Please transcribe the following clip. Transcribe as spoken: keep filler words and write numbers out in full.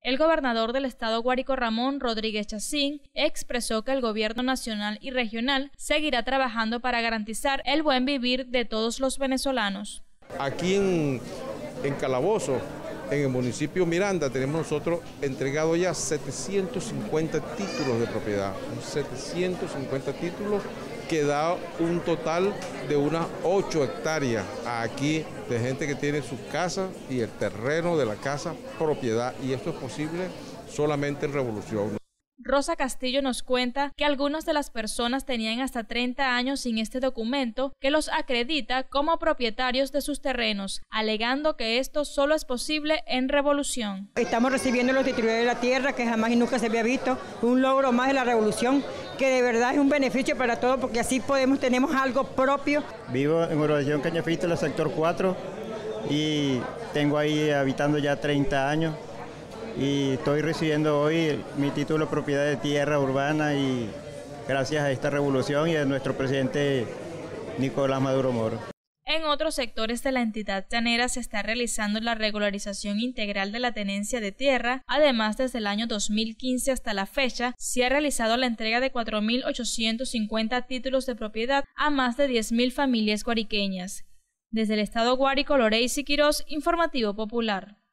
El gobernador del estado Guárico, Ramón Rodríguez Chacín, expresó que el gobierno nacional y regional seguirá trabajando para garantizar el buen vivir de todos los venezolanos. Aquí en, en Calabozo, en el municipio Miranda, tenemos nosotros entregado ya setecientos cincuenta títulos de propiedad, setecientos cincuenta títulos que da un total de unas ocho hectáreas aquí de gente que tiene su casa y el terreno de la casa propiedad, y esto es posible solamente en Revolución. Rosa Castillo nos cuenta que algunas de las personas tenían hasta treinta años sin este documento que los acredita como propietarios de sus terrenos, alegando que esto solo es posible en Revolución. Estamos recibiendo los titulares de la tierra que jamás y nunca se había visto, un logro más de la Revolución, que de verdad es un beneficio para todos porque así podemos, tenemos algo propio. Vivo en Urbanización Cañafito, en el sector cuatro, y tengo ahí habitando ya treinta años. Y estoy recibiendo hoy mi título de propiedad de tierra urbana, y gracias a esta revolución y a nuestro presidente Nicolás Maduro Moro. En otros sectores de la entidad llanera se está realizando la regularización integral de la tenencia de tierra. Además, desde el año dos mil quince hasta la fecha, se ha realizado la entrega de cuatro mil ochocientos cincuenta títulos de propiedad a más de diez mil familias guariqueñas. Desde el estado Guárico, Loreisy Quirós, Informativo Popular.